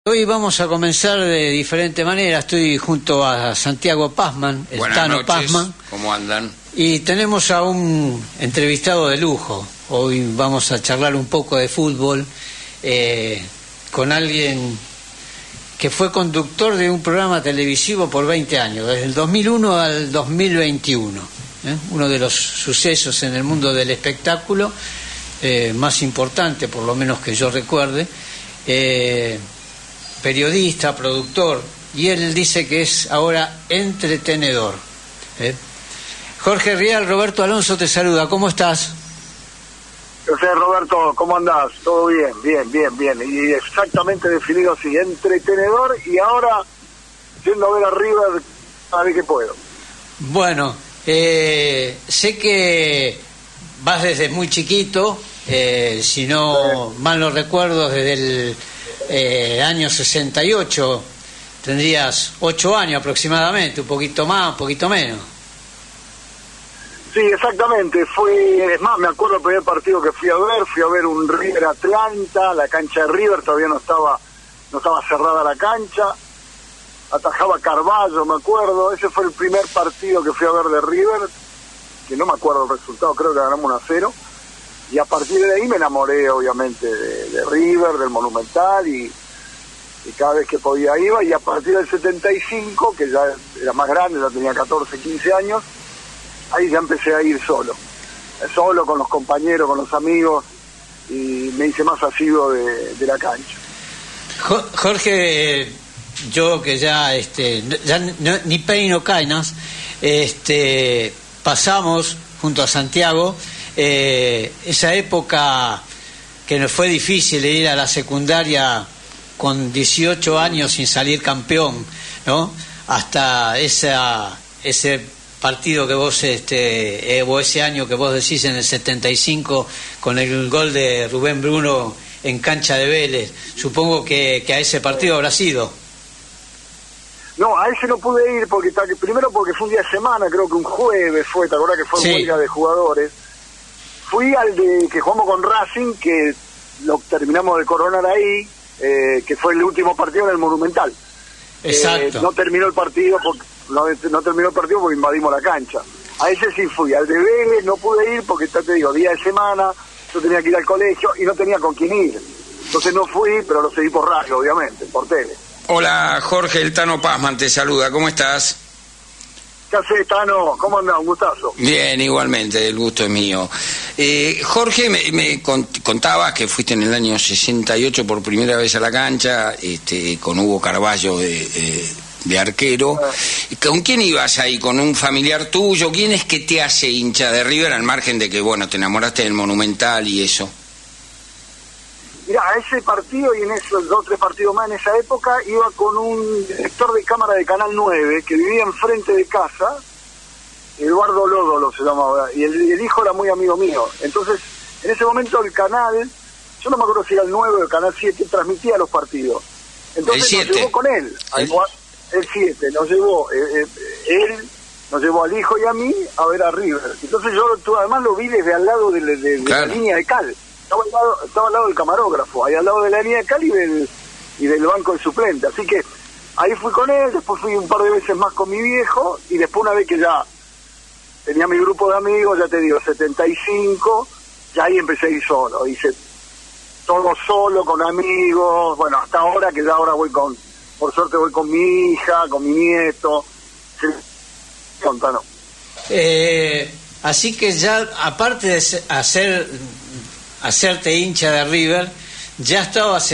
Hoy vamos a comenzar de diferente manera. Estoy junto a Santiago Pazman, el Buenas Tano noches. Pazman. ¿Cómo andan? Y tenemos a un entrevistado de lujo. Hoy vamos a charlar un poco de fútbol con alguien que fue conductor de un programa televisivo por 20 años, desde el 2001 al 2021. Uno de los sucesos en el mundo del espectáculo más importante, por lo menos que yo recuerde. Periodista, productor, y él dice que es ahora entretenedor. Jorge Rial, Roberto Alonso te saluda, ¿cómo estás? Yo sé, Roberto, ¿cómo andás? Todo bien, bien. Y exactamente definido así, entretenedor, y ahora yendo a ver a River a ver qué puedo. Bueno, sé que vas desde muy chiquito, si no mal no recuerdo, desde el año 68, tendrías 8 años aproximadamente, un poquito más, un poquito menos. Sí, exactamente, es más, me acuerdo el primer partido que fui a ver un River Atlanta, la cancha de River todavía no estaba cerrada la cancha, atajaba Carballo, me acuerdo, ese fue el primer partido que fui a ver de River, que no me acuerdo el resultado, creo que ganamos 1-0, y a partir de ahí me enamoré obviamente de River, del Monumental, y cada vez que podía iba, y a partir del 75, que ya era más grande, ya tenía 14, 15 años, ahí ya empecé a ir solo con los compañeros, con los amigos, y me hice más asiduo de la cancha. Jorge, yo que ya ni peino cainas, pasamos junto a Santiago esa época que nos fue difícil de ir a la secundaria con 18 años sin salir campeón, ¿no? Hasta ese partido que vos, o ese año que vos decís en el 75, con el gol de Rubén Bruno en cancha de Vélez. Supongo que a ese partido habrá sido. No, a ese no pude ir, primero porque fue un día de semana, creo que un jueves fue, ¿te acordás que fue sí. Huelga de jugadores? Fui al de que jugamos con Racing, que lo terminamos de coronar ahí, que fue el último partido en el Monumental. Exacto. No terminó el partido porque invadimos la cancha. A ese sí fui. Al de Vélez no pude ir porque, te digo, día de semana, yo tenía que ir al colegio y no tenía con quién ir. Entonces no fui, pero lo seguí por radio, obviamente, por tele. Hola, Jorge, el Tano Pazman te saluda, ¿cómo estás? ¿Qué hacés, Tano? ¿Cómo andás? Un gustazo. Bien, igualmente, el gusto es mío. Jorge, me contabas que fuiste en el año 68 por primera vez a la cancha, con Hugo Carballo de arquero. ¿Con quién ibas ahí? ¿Con un familiar tuyo? ¿Quién es que te hace hincha de River, al margen de que, bueno, te enamoraste del Monumental y eso? Mirá, a ese partido y en esos 2 o 3 partidos más en esa época iba con un director de cámara de Canal 9 que vivía enfrente de casa, Eduardo Lódolo se llamaba, y el hijo era muy amigo mío. Entonces, en ese momento el canal, yo no me acuerdo si era el 9 o el Canal 7, transmitía los partidos. Entonces nos llevó con él, el 7, nos llevó, él nos llevó al hijo y a mí a ver a River. Entonces yo además lo vi desde al lado de claro. la línea de cal. Estaba al lado del camarógrafo, ahí al lado de la línea de cal y del banco de suplente. Así que ahí fui con él, después fui un par de veces más con mi viejo, y después una vez que ya tenía mi grupo de amigos, ya te digo, 75, ya ahí empecé a ir solo. Hice todo solo, con amigos, bueno, hasta ahora que ya ahora por suerte voy con mi hija, con mi nieto. Sí. Contano. Así que ya, aparte de hacerte hincha de River, ya estabas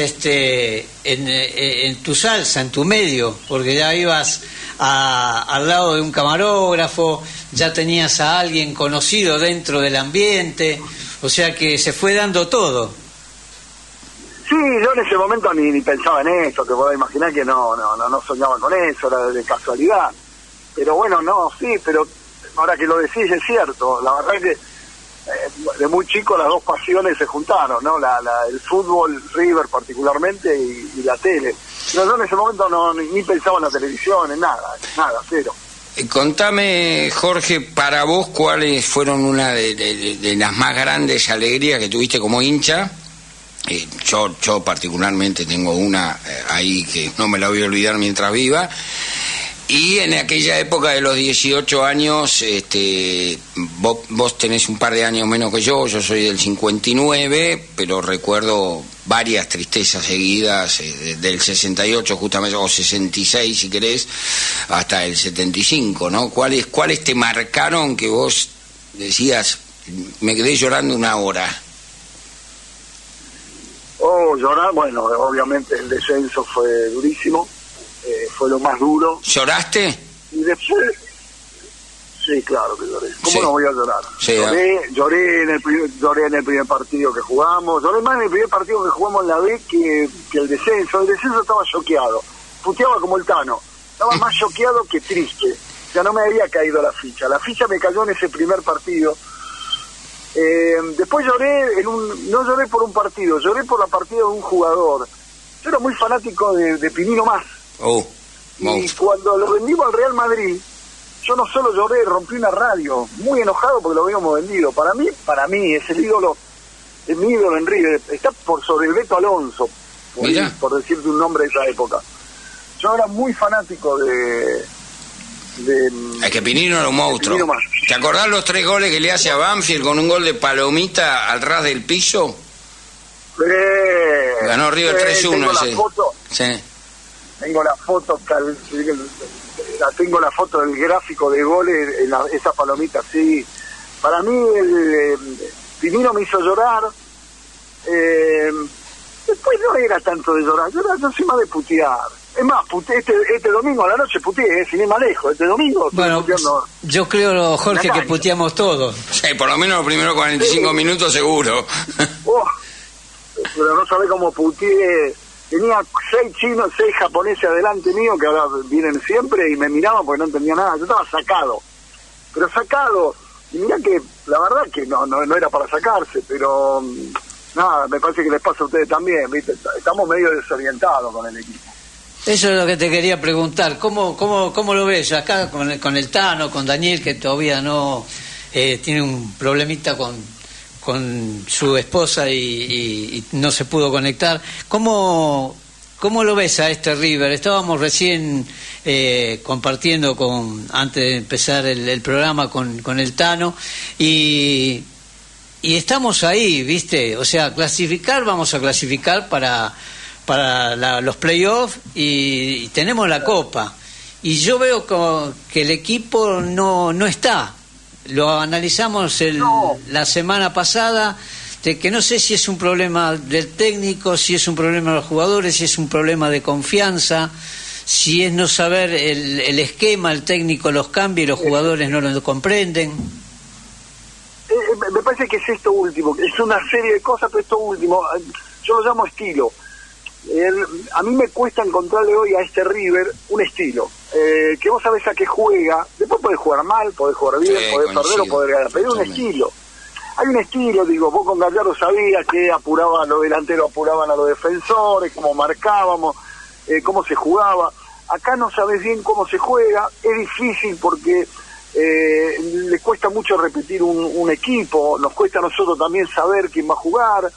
en tu salsa, en tu medio, porque ya ibas al lado de un camarógrafo, ya tenías a alguien conocido dentro del ambiente, o sea que se fue dando todo. Sí, yo en ese momento ni pensaba en eso, te podés imaginar que no soñaba con eso, era de casualidad. Pero bueno, pero ahora que lo decís es cierto, la verdad es que de muy chico las dos pasiones se juntaron, ¿no? El fútbol, River particularmente, y la tele. Pero yo en ese momento ni pensaba en la televisión, en nada, cero. Contame, Jorge, para vos, ¿cuáles fueron una de las más grandes alegrías que tuviste como hincha Yo particularmente tengo una ahí que no me la voy a olvidar mientras viva. Y en aquella época de los 18 años, vos tenés un par de años menos que yo soy del 59, pero recuerdo varias tristezas seguidas, del 68 justamente, o 66 si querés, hasta el 75, ¿no? ¿Cuáles te marcaron que vos decías, me quedé llorando una hora? Llorar, bueno, obviamente el descenso fue durísimo. Fue lo más duro. ¿Lloraste? Y después, sí, claro que lloré. ¿Cómo sí. no voy a llorar? Sí, lloré en el primer partido que jugamos, lloré más en el primer partido que jugamos en la B que el descenso. El descenso estaba choqueado, puteaba como el Tano, estaba más choqueado que triste. O sea, no me había caído la ficha me cayó en ese primer partido. Después lloré no lloré por un partido, lloré por la partida de un jugador. Yo era muy fanático de Pinino Más. Y cuando lo vendimos al Real Madrid, yo no solo lloré, rompí una radio, muy enojado porque lo habíamos vendido. Para mí es mi ídolo en River, está por sobre el Beto Alonso, por decirte un nombre de esa época. Yo era muy fanático es que Pinino era un monstruo. ¿Te acordás los 3 goles que le hace a Banfield con un gol de palomita al ras del piso? Ganó River 3-1 ese. Sí. Tengo la foto, tengo la foto del gráfico de goles en esa palomita, sí. Para mí Pinino me hizo llorar. Después no era tanto de llorar, yo soy más de putear. Es más, este domingo a la noche puteé, sin ir más lejos. Este domingo bueno, yo creo, Jorge, que puteamos todos. Sí, por lo menos los primeros 45 minutos seguro. Pero no sabés cómo puteé. Tenía 6 chinos, 6 japoneses adelante mío, que ahora vienen siempre, y me miraban porque no entendía nada. Yo estaba sacado, y mirá que la verdad que no era para sacarse, pero nada, me parece que les pasa a ustedes también, ¿viste? Estamos medio desorientados con el equipo. Eso es lo que te quería preguntar. ¿Cómo lo ves acá con el Tano, con Daniel, que todavía no tiene un problemita con su esposa y no se pudo conectar? ¿Cómo lo ves a este River? Estábamos recién compartiendo antes de empezar el programa con el Tano y estamos ahí, ¿viste? O sea, vamos a clasificar para los playoffs y tenemos la Copa. Y yo veo que el equipo no está. Lo analizamos la semana pasada, de que no sé si es un problema del técnico, si es un problema de los jugadores, si es un problema de confianza, si es no saber el esquema, el técnico los cambia y los jugadores no lo comprenden. Me parece que es esto último, es una serie de cosas, pero esto último, yo lo llamo estilo. A mí me cuesta encontrarle hoy a este River un estilo, que vos sabés a qué juega. Después podés jugar mal, podés jugar bien, podés perder o podés ganar, pero hay un estilo. Hay un estilo, digo, vos con Gallardo sabías que apuraban a los delanteros, apuraban a los defensores, cómo marcábamos, cómo se jugaba. Acá no sabés bien cómo se juega, es difícil porque le cuesta mucho repetir un equipo, nos cuesta a nosotros también saber quién va a jugar.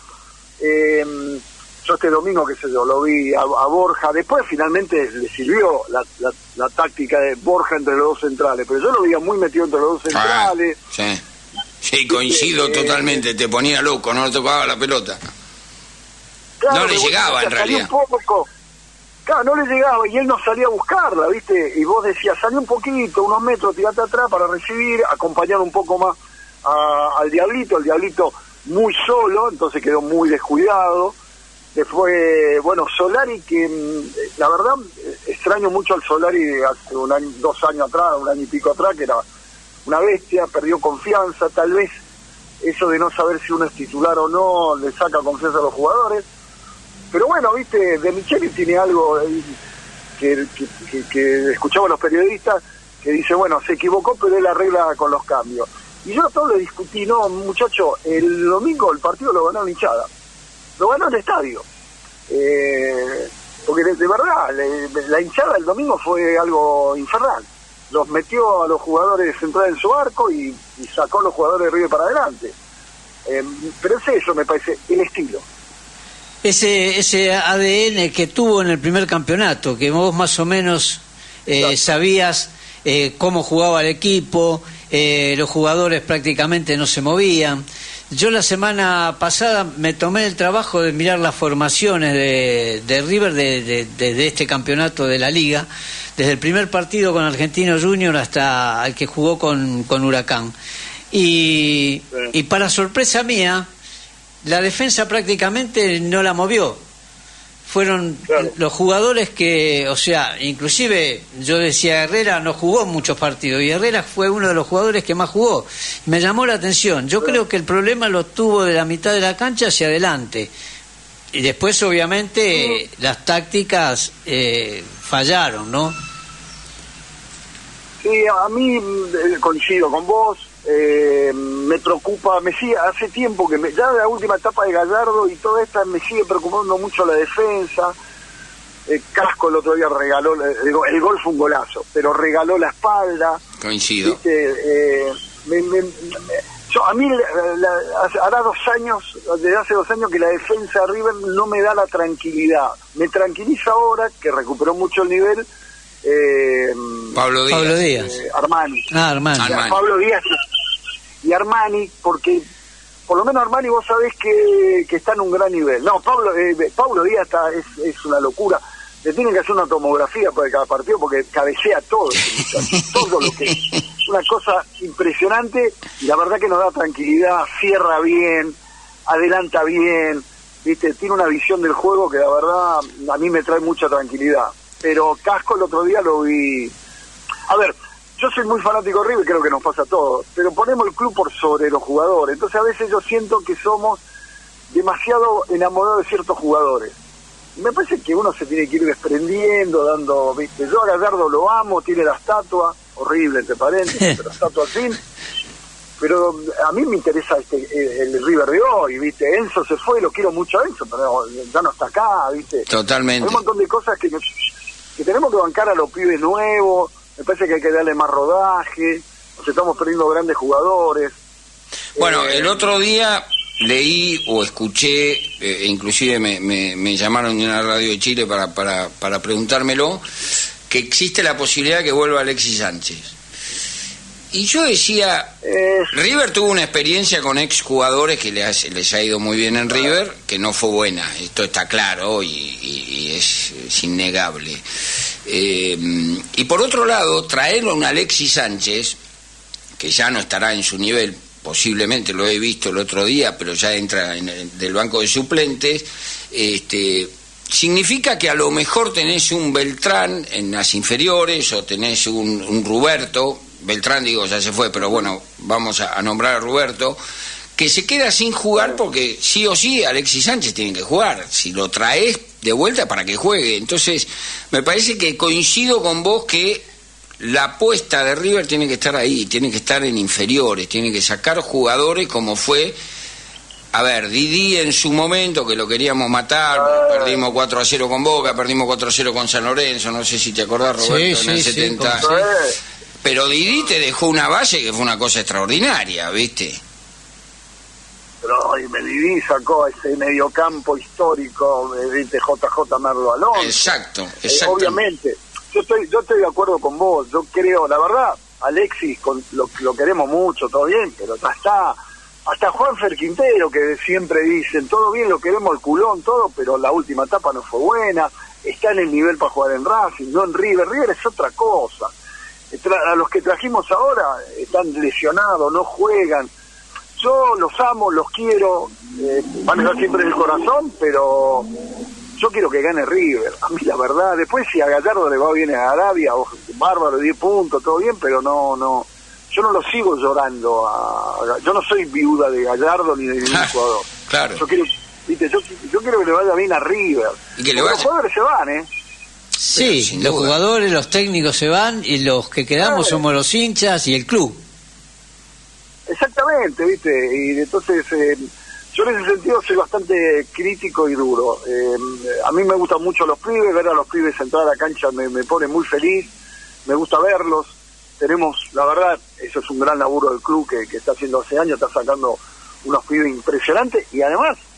Yo este domingo, qué sé yo, lo vi a Borja, después finalmente le sirvió la táctica de Borja entre los dos centrales, pero yo lo veía muy metido entre los dos centrales. Sí, coincido totalmente, te ponía loco, no le tocaba la pelota. Claro, no le llegaba en realidad. Claro, no le llegaba y él no salía a buscarla, ¿viste? Y vos decías, salí un poquito, unos metros, tirate atrás para recibir, acompañar un poco más al Diablito, el Diablito muy solo, entonces quedó muy descuidado. Después, bueno, Solari, que la verdad extraño mucho al Solari de hace 2 años atrás, 1 año y pico atrás, que era una bestia, perdió confianza, tal vez eso de no saber si uno es titular o no le saca confianza a los jugadores. Pero bueno, viste, De Micheli tiene algo que escuchaba a los periodistas, que dice, bueno, se equivocó, pero él arregla con los cambios. Y yo a todos le discutí, no, muchacho, el domingo el partido lo ganó la hinchada. Lo ganó el estadio, porque de verdad la hinchada el domingo fue algo infernal, los metió a los jugadores centrales en su arco y sacó a los jugadores de River para adelante, pero es eso, me parece, el estilo. ese ADN que tuvo en el primer campeonato, que vos más o menos sabías cómo jugaba el equipo, los jugadores prácticamente no se movían. Yo la semana pasada me tomé el trabajo de mirar las formaciones de River de este campeonato de la Liga, desde el primer partido con Argentino Junior hasta el que jugó con Huracán. Y para sorpresa mía, la defensa prácticamente no la movió. Fueron los jugadores que, o sea, inclusive yo decía, Herrera no jugó muchos partidos y Herrera fue uno de los jugadores que más jugó. Me llamó la atención. Yo creo que el problema lo tuvo de la mitad de la cancha hacia adelante. Y después, obviamente, las tácticas fallaron, ¿no? Sí, a mí coincido con vos. Me preocupa, hace tiempo que ya de la última etapa de Gallardo y toda esta me sigue preocupando mucho la defensa. Casco el otro día regaló, el gol fue un golazo, pero regaló la espalda. Coincido. A mí hará 2 años, desde hace 2 años que la defensa de River no me da la tranquilidad. Me tranquiliza ahora que recuperó mucho el nivel. Pablo Díaz. Armani. Armani. Pablo Díaz y Armani, porque por lo menos Armani vos sabés que está en un gran nivel. No, Pablo Díaz es una locura. Le tienen que hacer una tomografía para cada partido porque cabecea todo. Todo lo que es una cosa impresionante y la verdad que nos da tranquilidad, cierra bien, adelanta bien, ¿viste? Tiene una visión del juego que la verdad a mí me trae mucha tranquilidad. Pero Casco el otro día lo vi. A ver, yo soy muy fanático de River, creo que nos pasa a todos, pero ponemos el club por sobre los jugadores. Entonces a veces yo siento que somos demasiado enamorados de ciertos jugadores. Y me parece que uno se tiene que ir desprendiendo, dando, ¿viste? Yo a Gallardo lo amo, tiene la estatua, horrible entre paréntesis, pero estatua al fin. Pero a mí me interesa el River de hoy, ¿viste? Enzo se fue, lo quiero mucho a Enzo, pero ya no está acá, ¿viste? Totalmente. Hay un montón de cosas que tenemos que bancar a los pibes nuevos. Me parece que hay que darle más rodaje, nos estamos perdiendo grandes jugadores. Bueno, el otro día leí o escuché, inclusive me llamaron de una radio de Chile para preguntármelo, que existe la posibilidad de que vuelva Alexis Sánchez. Y yo decía, River tuvo una experiencia con exjugadores que les ha ido muy bien en River, que no fue buena, esto está claro y es innegable. Y por otro lado, traer a un Alexis Sánchez, que ya no estará en su nivel, posiblemente lo he visto el otro día, pero ya entra del banco de suplentes, significa que a lo mejor tenés un Beltrán en las inferiores o tenés un Ruberto. Beltrán, digo, ya se fue, pero bueno, vamos a nombrar a Roberto, que se queda sin jugar porque sí o sí Alexis Sánchez tiene que jugar. Si lo traes de vuelta para que juegue. Entonces, me parece que coincido con vos que la apuesta de River tiene que estar ahí, tiene que estar en inferiores, tiene que sacar jugadores como fue. A ver, Didi en su momento, que lo queríamos matar, perdimos 4-0 con Boca, perdimos 4-0 con San Lorenzo, no sé si te acordás, Roberto, sí, en el 70. Sí. Pero Didi te dejó una base que fue una cosa extraordinaria, ¿viste? Pero Didi sacó ese mediocampo histórico, ¿viste? JJ Merlo Alonso. Exacto. Obviamente, yo estoy de acuerdo con vos, yo creo, la verdad, Alexis lo queremos mucho, todo bien, pero hasta Juanfer Quintero, que siempre dicen, todo bien, lo queremos el culón, todo, pero la última etapa no fue buena, está en el nivel para jugar en Racing, no en River. River es otra cosa. A los que trajimos ahora están lesionados, no juegan. Yo los amo, los quiero, van a estar siempre en el corazón, pero yo quiero que gane River. A mí la verdad, después si a Gallardo le va bien a Arabia, bárbaro, 10 puntos, todo bien, pero no, yo no lo sigo llorando. Yo no soy viuda de Gallardo ni de ningún jugador. Claro. Yo quiero que le vaya bien a River. Y que los jugadores se van, Sí, los jugadores, los técnicos se van y los que quedamos somos los hinchas y el club. Exactamente, ¿viste? Y entonces yo en ese sentido soy bastante crítico y duro. A mí me gustan mucho los pibes, ver a los pibes entrar a la cancha me pone muy feliz, me gusta verlos. Tenemos, la verdad, eso es un gran laburo del club que está haciendo hace años, está sacando unos pibes impresionantes y además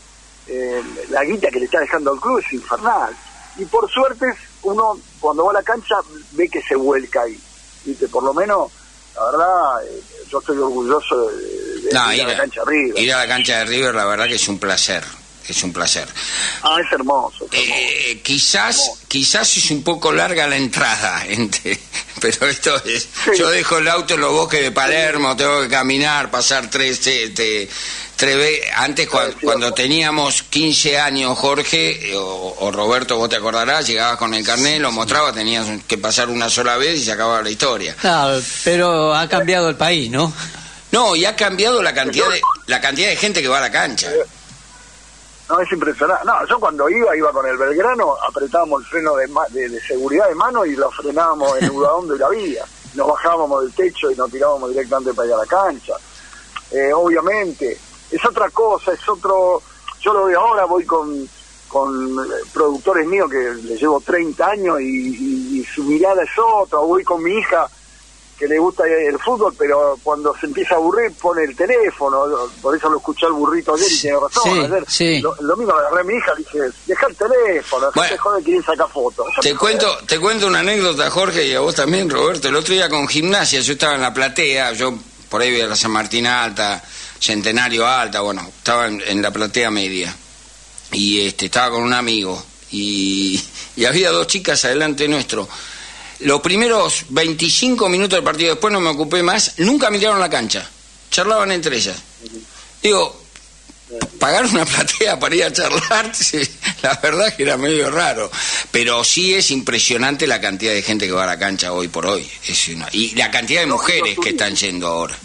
la guita que le está dejando al club es infernal. Y por suerte uno cuando va a la cancha ve que se vuelca ahí, ¿viste? Por lo menos, la verdad, yo estoy orgulloso de ir a la cancha de River. Ir a la cancha de River, la verdad que es un placer. Es un placer. Es hermoso. Quizás es un poco larga la entrada, pero esto es... Sí. Yo dejo el auto en los bosques de Palermo, tengo que caminar, pasar tres veces. Antes, cuando teníamos 15 años, Jorge, o Roberto, vos te acordarás, llegabas con el carnet, lo mostrabas, tenías que pasar una sola vez y se acababa la historia. Claro, pero ha cambiado el país, ¿no? No, y ha cambiado la cantidad de gente que va a la cancha. No, es impresionante. No, yo cuando iba con el Belgrano, apretábamos el freno de seguridad de mano y lo frenábamos en el udadón de la vía. Nos bajábamos del techo y nos tirábamos directamente para ir a la cancha. Obviamente, es otra cosa, es otro... Yo lo veo ahora, voy con productores míos que les llevo 30 años y su mirada es otra. O voy con mi hija que le gusta el fútbol, pero cuando se empieza a aburrir pone el teléfono, por eso lo escuché al burrito ayer y tiene razón. Sí, ayer, sí. Lo mismo agarré a mi hija, dije, deja el teléfono, no te jode que quieren sacar fotos. Te cuento una anécdota, Jorge, y a vos también, Roberto. El otro día con Gimnasia, yo estaba en la platea, yo por ahí voy a la San Martín Alta, Centenario Alta, bueno, estaba en la platea media, y estaba con un amigo, y había dos chicas adelante nuestro. Los primeros 25 minutos del partido, después no me ocupé más, nunca miraron la cancha, charlaban entre ellas. Digo, pagar una platea para ir a charlar, sí, la verdad que era medio raro, pero sí es impresionante la cantidad de gente que va a la cancha hoy por hoy, y la cantidad de mujeres que están yendo ahora.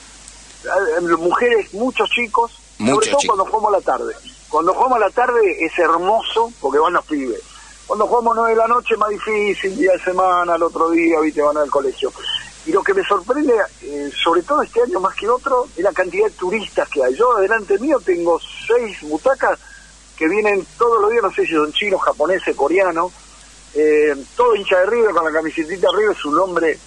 Mujeres, muchos chicos, sobre todo cuando jugamos a la tarde. Cuando jugamos a la tarde es hermoso porque van los pibes. Cuando jugamos 9 de la noche es más difícil, día de semana, al otro día, viste, van al colegio. Y lo que me sorprende, sobre todo este año más que otro, es la cantidad de turistas que hay. Yo delante mío tengo 6 butacas que vienen todos los días, no sé si son chinos, japoneses, coreanos, todo hincha de River con la camisetita de River, su nombre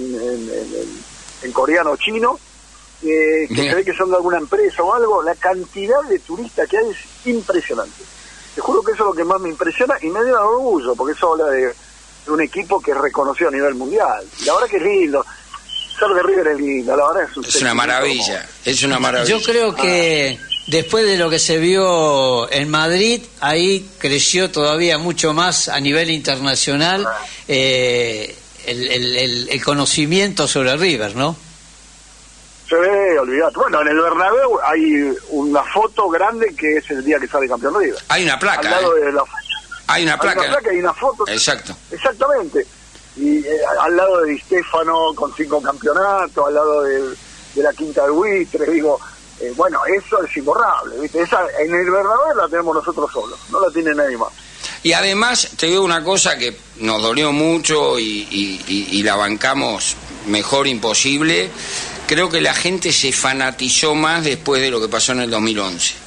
en coreano o chino, que se ve que son de alguna empresa o algo. La cantidad de turistas que hay es impresionante. Te juro que eso es lo que más me impresiona y me da orgullo, porque eso habla de un equipo que es reconocido a nivel mundial. La verdad que es lindo. Ser de River es lindo, la verdad es una maravilla, es una maravilla. Yo creo que después de lo que se vio en Madrid, ahí creció todavía mucho más a nivel internacional el conocimiento sobre River, ¿no? Sí, olvidate. Bueno, en el Bernabéu hay una foto grande que es el día que sale campeón River. Hay una placa. Al lado de la... Hay una placa y una foto. Exacto. Exactamente. Y al lado de Di Stéfano con 5 campeonatos, al lado de la Quinta del Buitre, digo, bueno, eso es imborrable, ¿viste? Esa, en el Bernabéu la tenemos nosotros solos, no la tiene nadie más. Y además te digo una cosa que nos dolió mucho y la bancamos mejor imposible. Creo que la gente se fanatizó más después de lo que pasó en el 2011.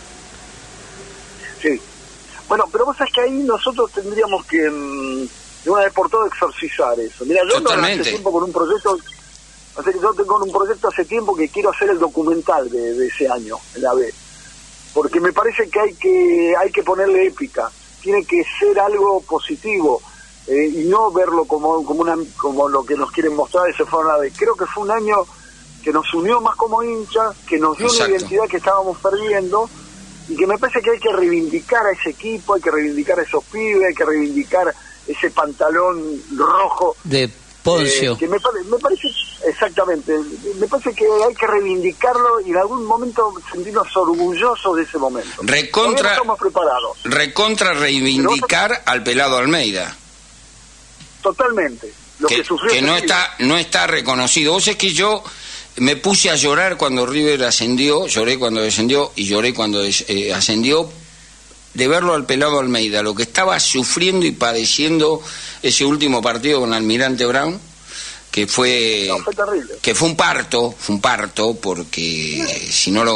Sí. Bueno, pero vos sabés que ahí nosotros tendríamos que, de una vez por todas, exorcizar eso. Mira, yo hace tiempo con un proyecto, yo tengo un proyecto hace tiempo que quiero hacer el documental de ese año, en la B. Porque me parece que hay que ponerle épica. Tiene que ser algo positivo. Y no verlo como lo que nos quieren mostrar, ese fue una vez. Creo que fue un año que nos unió más como hinchas, que nos dio una identidad que estábamos perdiendo, y que me parece que hay que reivindicar a ese equipo, hay que reivindicar a esos pibes, hay que reivindicar ese pantalón rojo de Poncio. Que me parece, exactamente, me parece que hay que reivindicarlo y en algún momento sentirnos orgullosos de ese momento. Recontra, estamos preparados. Recontra reivindicar al Pelado Almeida. Totalmente. Lo que sufrió que no está reconocido. Vos es que yo me puse a llorar cuando River ascendió, lloré cuando descendió y lloré cuando ascendió, de verlo al Pelado Almeida, lo que estaba sufriendo y padeciendo ese último partido con Almirante Brown, que fue un parto, porque si no lo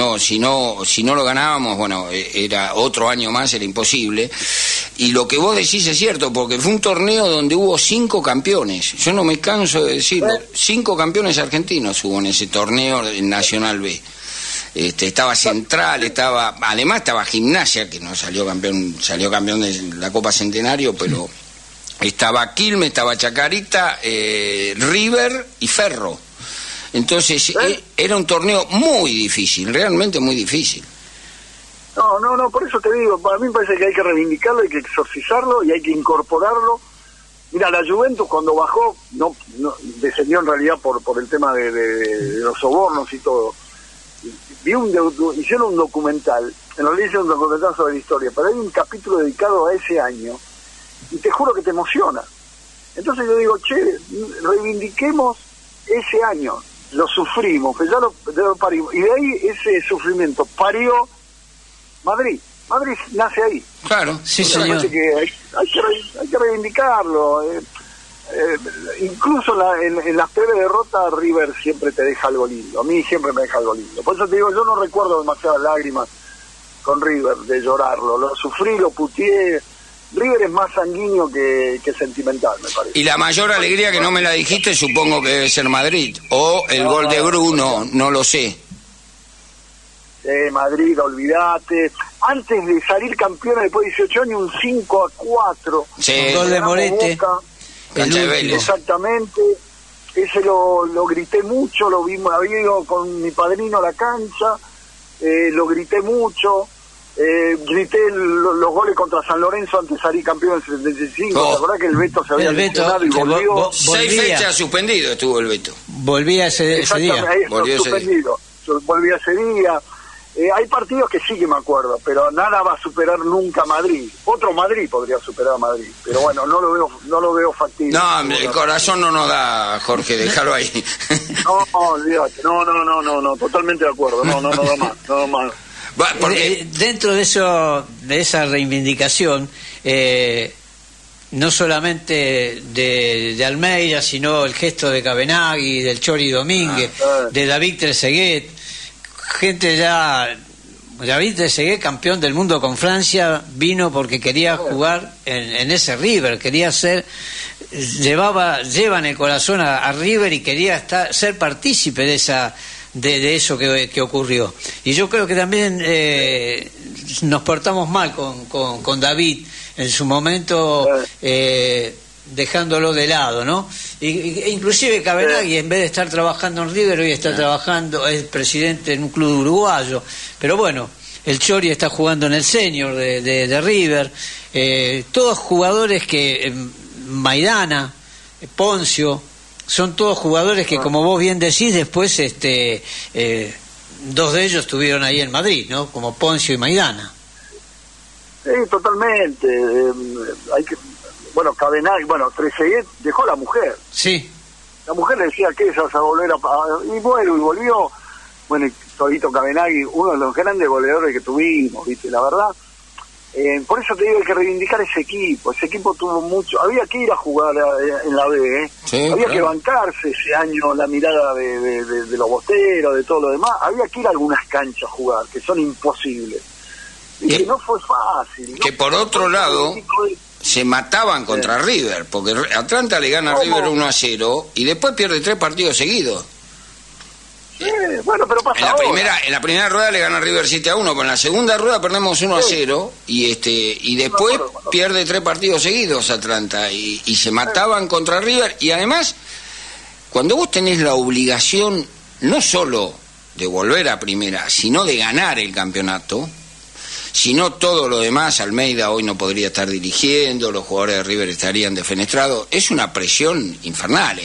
ganábamos, bueno, era otro año más, era imposible. Y lo que vos decís es cierto, porque fue un torneo donde hubo 5 campeones. Yo no me canso de decirlo. 5 campeones argentinos hubo en ese torneo en Nacional B. estaba Central, además estaba Gimnasia, que no salió campeón de la Copa Centenario, pero estaba Quilmes, estaba Chacarita, River y Ferro. Entonces era un torneo muy difícil, realmente muy difícil. No, por eso te digo, para mí me parece que hay que reivindicarlo, hay que exorcizarlo y hay que incorporarlo. Mira, la Juventus cuando bajó, no descendió en realidad por el tema de los sobornos y todo. Hicieron un documental, en realidad hicieron un documental sobre la historia, pero hay un capítulo dedicado a ese año, y te juro que te emociona. Entonces yo digo, reivindiquemos ese año, lo sufrimos, que ya lo parimos, y de ahí ese sufrimiento parió Madrid nace ahí. Claro, sí, señor. Que hay que reivindicarlo. Incluso en las peores derrotas, River siempre te deja algo lindo. A mí siempre me deja algo lindo. Por eso te digo, yo no recuerdo demasiadas lágrimas con River, de llorarlo. Lo sufrí, lo puteé. River es más sanguíneo que sentimental, me parece. Y la mayor alegría, que no me la dijiste, supongo que debe ser Madrid. O el gol de Bruno, no lo sé. Madrid, olvídate. Antes de salir campeón después de 18 años, un 5-4. Sí. Un gol de Morete. Cancha de Vélez. Exactamente. Ese lo grité mucho, lo vimos, había ido con mi padrino a la cancha, lo grité mucho. Grité los goles contra San Lorenzo antes de salir campeón en el 75. La verdad que el Beto se había lesionado y volvió. 6 fechas suspendido estuvo el Beto. Volvía ese día. Volvía ese día. Hay partidos que sí que me acuerdo, pero nada va a superar nunca a Madrid. Otro Madrid podría superar a Madrid, pero bueno, no lo veo factible. No, el corazón no nos da, Jorge, déjalo ahí. No, olvídate. No, totalmente de acuerdo. No da más. Porque dentro de esa reivindicación, no solamente de Almeida, sino el gesto de Cabenagui, del Chori Domínguez, de David Trezeguet, gente ya. David Trezeguet, campeón del mundo con Francia, vino porque quería jugar en ese River, quería lleva en el corazón a River y quería ser partícipe de eso que ocurrió. Y yo creo que también nos portamos mal con David en su momento, dejándolo de lado, ¿no? Inclusive Cabenagui, en vez de estar trabajando en River, hoy está trabajando, es presidente en un club uruguayo. Pero bueno, el Chori está jugando en el senior de River. Todos jugadores que Maidana, Poncio, son todos jugadores que, como vos bien decís, después dos de ellos estuvieron ahí en Madrid, ¿no? Como Poncio y Maidana. Sí, totalmente. Cabenagui, Trezeguet dejó a la mujer. Sí. La mujer le decía que ella se va a volver y volvió. Bueno, y todito Cabenagui, uno de los grandes goleadores que tuvimos, ¿viste? La verdad. Por eso te digo, hay que reivindicar ese equipo. Ese equipo tuvo mucho. Había que ir a jugar en la B, Sí, había claro. que bancarse ese año la mirada de los bosteros, de todo lo demás. Había que ir a algunas canchas a jugar, que son imposibles. Y que no fue fácil. Que por otro lado se mataban contra River, porque Atlanta le gana a River 1-0 y después pierde 3 partidos seguidos. Bueno, pero pasa En la primera rueda le gana River 7-1, pero en la segunda rueda perdemos 1-0 y después pierde 3 partidos seguidos Atlanta y se mataban contra River. Y además, cuando vos tenés la obligación no solo de volver a primera, sino de ganar el campeonato, si no todo lo demás, Almeida hoy no podría estar dirigiendo, los jugadores de River estarían defenestrados, es una presión infernal,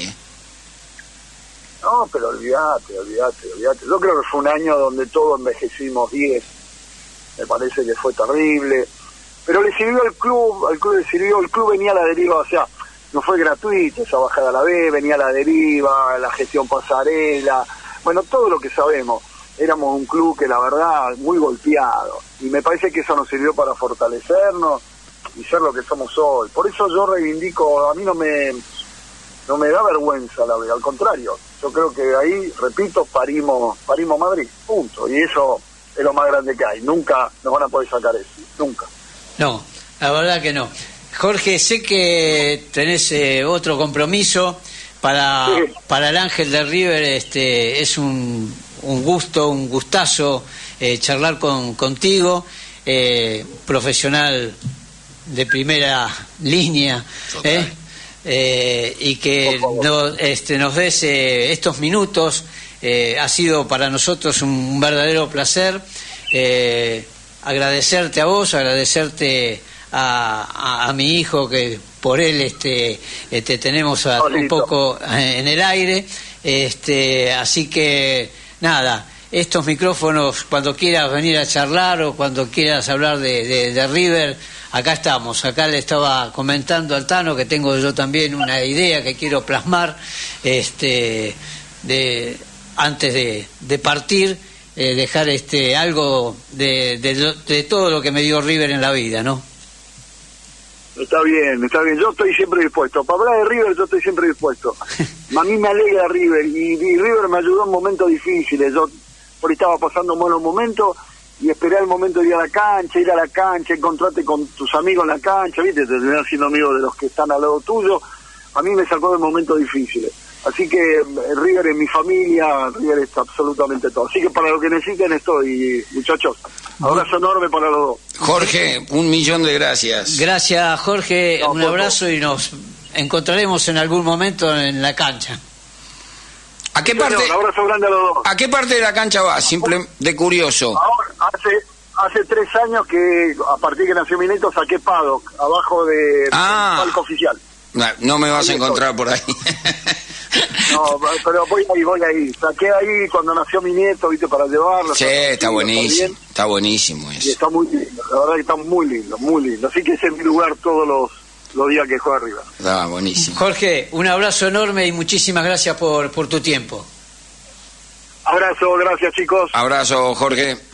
No, pero olvídate. Yo creo que fue un año donde todos envejecimos 10. Me parece que fue terrible. Pero le sirvió al club le sirvió, el club venía a la deriva, o sea, no fue gratuito esa bajada a la B, venía a la deriva, la gestión pasarela, bueno, todo lo que sabemos. Éramos un club que la verdad, muy golpeado. Y me parece que eso nos sirvió para fortalecernos y ser lo que somos hoy. Por eso yo reivindico, a mí no me da vergüenza la B, al contrario. Yo creo que ahí, repito, parimos Madrid, punto. Y eso es lo más grande que hay. Nunca nos van a poder sacar eso, nunca. No, la verdad que no. Jorge, sé que tenés otro compromiso para el Ángel de River. Es un un gusto, un gustazo charlar contigo, profesional de primera línea, y que nos des estos minutos. Ha sido para nosotros un verdadero placer. Agradecerte a vos, agradecerte a mi hijo, que por él te tenemos un poco en el aire, así que nada, estos micrófonos, cuando quieras venir a charlar o cuando quieras hablar de River, acá estamos. Acá le estaba comentando al Tano que tengo yo también una idea que quiero plasmar antes de partir, dejar algo de todo lo que me dio River en la vida, ¿no? Está bien, yo estoy siempre dispuesto. Para hablar de River yo estoy siempre dispuesto. A mí me alegra River, y River me ayudó en momentos difíciles. Yo por ahí estaba pasando malos momentos y esperé el momento de ir a la cancha, encontrarte con tus amigos en la cancha, ¿viste? Te terminás siendo amigo de los que están al lado tuyo. A mí me sacó de momentos difíciles. Así que River es mi familia, River es absolutamente todo. Así que para lo que necesiten estoy, muchachos. Abrazo enorme para los dos. Jorge, 1.000.000 de gracias. Gracias, Jorge. Un abrazo y nos encontraremos en algún momento en la cancha. ¿A qué parte? Un abrazo grande a los dos. ¿A qué parte de la cancha va? Simple de curioso. Ahora, hace 3 años que, a partir que nació mi nieto, saqué paddock, abajo del palco oficial. No me vas a encontrar por ahí. No, pero voy ahí. Saqué ahí cuando nació mi nieto, ¿viste? Para llevarlo. Sí, está buenísimo. Está buenísimo eso. Y está muy lindo, la verdad que está muy lindo, muy lindo. Así que ese es mi lugar todos los días que juego arriba. Está buenísimo. Jorge, un abrazo enorme y muchísimas gracias por tu tiempo. Abrazo, gracias chicos. Abrazo, Jorge.